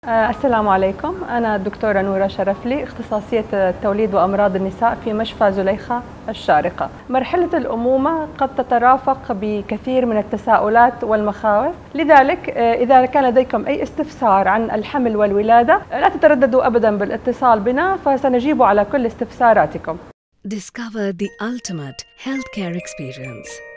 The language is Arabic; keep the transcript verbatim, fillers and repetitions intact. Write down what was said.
آه، السلام عليكم. أنا الدكتورة نورة شرفلي، اختصاصية التوليد وأمراض النساء في مشفى زليخة الشارقة. مرحلة الأمومة قد تترافق بكثير من التساؤلات والمخاوف، لذلك آه، إذا كان لديكم أي استفسار عن الحمل والولادة لا تترددوا أبدا بالاتصال بنا، فسنجيب على كل استفساراتكم. Discover the ultimate healthcare experience.